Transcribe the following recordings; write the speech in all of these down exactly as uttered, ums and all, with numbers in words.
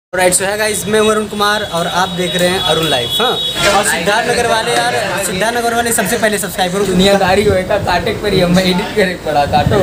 Right so है guys, मैं अरुण कुमार और आप देख रहे हैं अरुण लाइव। हाँ, और सिद्धार्थ नगर वाले यार, सिद्धार्थ नगर वाले सबसे पहले सब्सक्राइब करो। दुनियादारी होएगा काटे पर ही हम एडिट करे पड़ा काटो।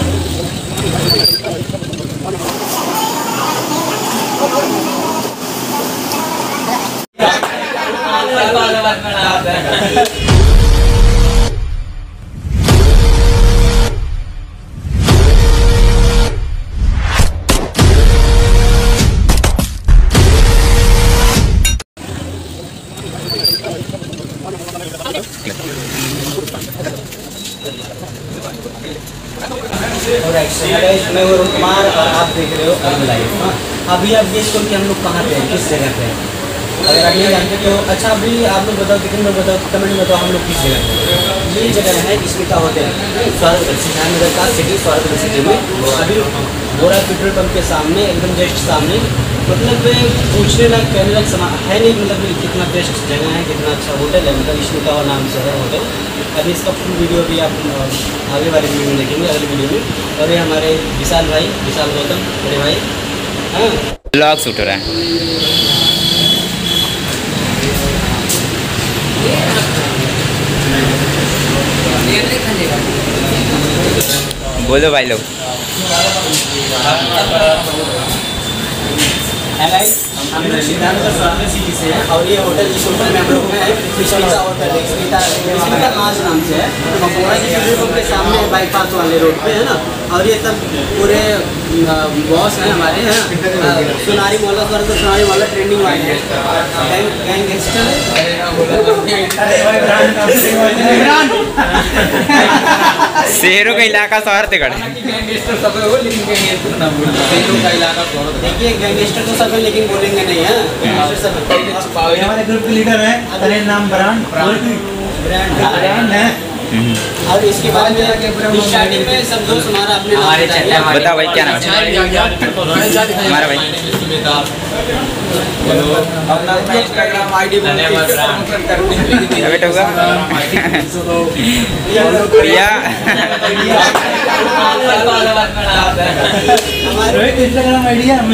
मैं अरुण कुमार और आप देख रहे हो अरुण लाइव। हाँ, अभी आप गेस करो कि हम लोग कहाँ पे हैं, किस जगह पे हैं। अगर आप नहीं जानते तो अच्छा अभी आप लोग बताओ, कितने लोग बताओ, कमेंट में बताओ हम लोग किस जगह पे हैं। ये जगह है स्मिता होटल, सिद्धार्थ नगर का सिटी स्वागत सिटी में। अभी गोरा पेट्रोल पंप के सामने, एकदम जस्ट सामने। मतलब पूछने लायक कहने लायक समा है नहीं, मतलब कितना बेस्ट जगह है, कितना अच्छा होटल है। मतलब स्मिता और नाम से है होटल। अभी इसका फुल वीडियो भी आप आगे वाले वीडियो में देखेंगे, अगले वीडियो में। और ये हमारे विशाल भाई, विशाल गौतम बड़े भाई। हाँ, ब्लॉग शूट हो रहा है। बोलो भाई लोग। हम लोग सिद्धार्थ नगर स्वागत सिटी से हैं और ये होटल इस होटल में हम लोग में है स्मिता होटल है। स्मिता स्मिता आज नाम से है। तो गोरा जी पेट्रोल पंप के सामने बाईपास वाले रोड पे है ना। और ये सब पूरे बॉस हैं हमारे, हैं सोनारी मोहल्ला स्वर्ग सोनारी मोहल्ला ट्रेंडिंग वाले हैं। गैंग गैंगस्टर शहरों का इलाका शहर देखिए, गैंगस्टर तो सब है लेकिन बोलेंगे नहीं है। हमारे ग्रुप के लीडर है, नाम ब्रांड ब्रांड है। और इसके बाद में स्टार्टिंग में सब दोस्त हमारा अपने बता भाई क्या नाम है हमारा भाई। इंस्टाग्राम आईडी वेट होगा प्रिया। रोहित इंस्टाग्राम आईडी है,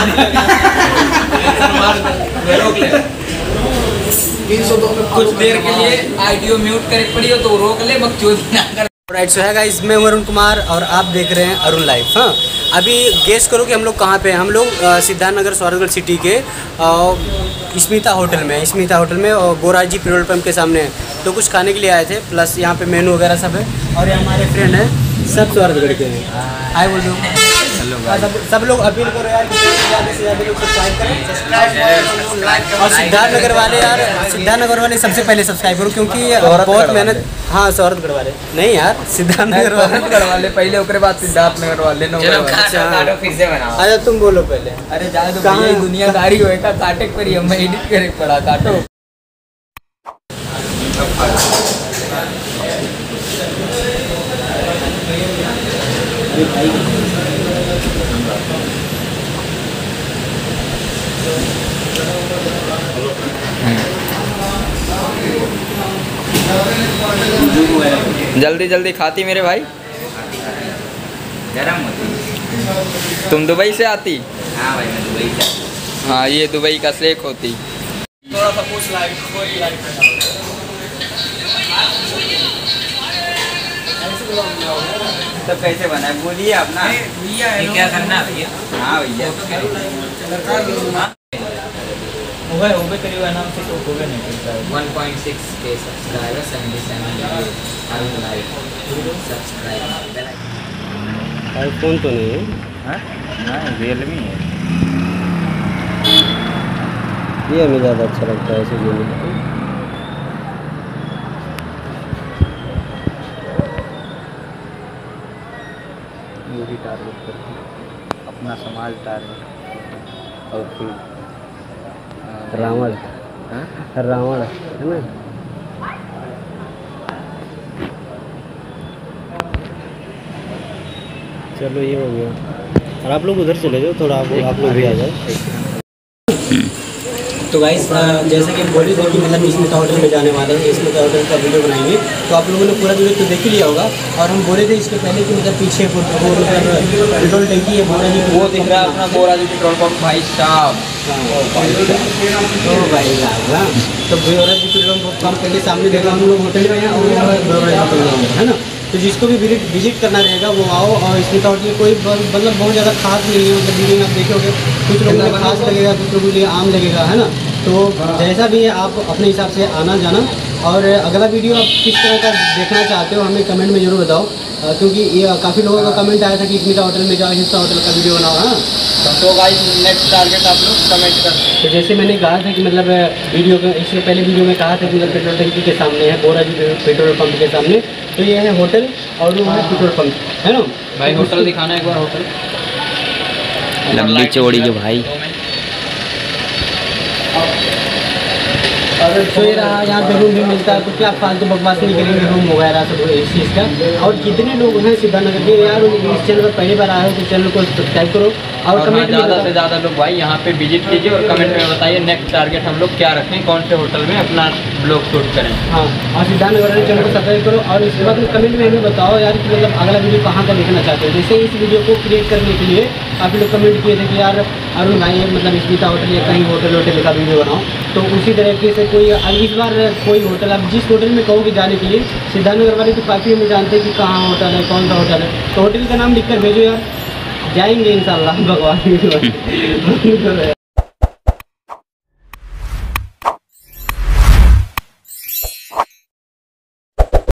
कुछ देर के लिए आईडियो म्यूट करे पड़ी हो तो रोक ले, बकचोदी ना कर। राइट सो है गाइस, मैं अरुण कुमार और आप देख रहे हैं अरुण लाइव। हाँ, अभी गेस करो कि हम लोग कहाँ पे हैं। हम लोग सिद्धार्थ नगर स्वागत सिटी के स्मिता होटल में, स्मिता होटल में और गोरा जी पेट्रोल पंप के सामने है। तो कुछ खाने के लिए आए थे, प्लस यहाँ पे मेनू वगैरह सब है। और ये हमारे फ्रेंड हैं, सब स्वागत के हैं। आए बोल दो सब, सब लोग अपील करो यार, ज़्यादा से ज़्यादा लोग सब्सक्राइब करें। और सिद्धार्थ नगर वाले यार, सिद्धार्थ नगर वाले सबसे पहले सब्सक्राइब करो क्योंकि बहुत मेहनत। हाँ, शौहरत वाले नहीं यार, सिद्धार्थ नगर वाले वाले पहले, उसके बाद सिद्धार्थ नगर वाले। अच्छा तुम बोलो पहले। अरे जाए तो भैया, दुनियादारी होएगा काटे पर ही हम एडिट करे पड़ा काटो। जल्दी जल्दी खाती मेरे भाई। गरम होती। तुम दुबई से आती? हाँ भाई, मैं दुबई से। हाँ, ये दुबई का शेख होती। थोड़ा सा पूछ लाइक तो कैसे बना है बोलिए आप ना। ये क्या करना भैया? हाँ भैया, होगा होगा करीब नाम से तो होगा नहीं करता है। वन पॉइंट सिक्स के subscriber, seventy seven Arun live subscribe. IPhone तो नहीं है, हाँ रियलमी है। ये हमें ज़्यादा अच्छा लगता है ऐसे गेम। मूवी टारगेट करके अपना समाज टारगेट और फिर रावण रावण है ना। चलो ये हो गया। और आप लोग उधर चले जाओ थोड़ा, आप आप लोग भी आ जाओ। तो गाइस जैसा कि बोली थे कि मतलब स्मिता होटल में जाने वाले हैं, स्मिता होटल का वीडियो बनाएंगे, तो आप लोगों ने पूरा वीडियो तो देख ही लिया होगा। और हम बोले थे इसके पहले कि मतलब पीछे वो मतलब पेट्रोल टंकी है, बोरा जी वो दिख रहा है अपना बोरा जी पेट्रोल पंप भाई साहब। ओ भाई साहब, हाँ तो बेवरेज पेट्रोल पंप के सामने देखो हम लोग होटल में हैं और बेवरेज पेट्रोल पंप है ना। तो जिसको भी विजिट विजिट करना रहेगा वो आओ। और स्मिता होटल कोई मतलब बहुत ज़्यादा खास नहीं है, मतलब वीडियो में आप देखोगे कुछ लोगों को खास लगेगा, कुछ लोगों के लिए आम लगेगा, है ना। तो जैसा भी है आप अपने हिसाब से आना जाना। और अगला वीडियो आप किस तरह का देखना चाहते हो हमें कमेंट में ज़रूर बताओ, क्योंकि ये काफ़ी लोगों का कमेंट आया था कि स्मिता होटल में जाओ, स्मिता होटल का वीडियो बनाओ। हाँ तो गाइस नेक्स्ट टारगेट आप लोग कमेंट कर। तो जैसे मैंने कहा था कि मतलब वीडियो का इससे पहले वीडियो में कहा था कि मतलब पेट्रोल टंकी के सामने है, बोरा जी पेट्रोल पंप के सामने। तो ये है होटल और वो है पेट्रोल पंप, है ना भाई। होटल दिखाना एक बार, होटल लंबी चौड़ी जो भाई। और तो ये रहा, यहाँ पे रूम भी मिलता है, तो क्या फालतू बकवास नहीं करेंगे, रूम वगैरह सब इस चीज़ का। और कितने लोग हैं सिद्धार्थनगर के यार, इस चैनल पर पहली बार आए हो तो चैनल को सब्सक्राइब करो और और कमेंट में ज़्यादा से बताओ। ज़्यादा लोग भाई यहाँ पे विजिट कीजिए और कमेंट में बताइए नेक्स्ट टारगेट हम लोग क्या रखें, कौन से होटल में अपना ब्लॉग शूट करें। हाँ और सिद्धार्थनगर वाले चैनल को सब्सक्राइब करो और इसके बाद कमेंट में हमें बताओ यार कि मतलब अगला वीडियो कहाँ का देखना चाहते हो। जैसे इस वीडियो को क्रिएट करने के लिए काफ़ी लोग कमेंट किए थे कि यार अरुण भाई मतलब स्मिता होटल या कहीं होटल वोटल का वीडियो बनाओ। तो उसी तरीके से कोई इस बार कोई होटल आप जिस होटल में कहोगे जाने के लिए, सिद्धार्थनगर वाले तो काफ़ी हमें जानते हैं कि कहाँ होटल है, कौन सा होटल है। तो होटल का नाम लिख कर भेजो यार, जाएंगे इंशाल्लाह भगवान की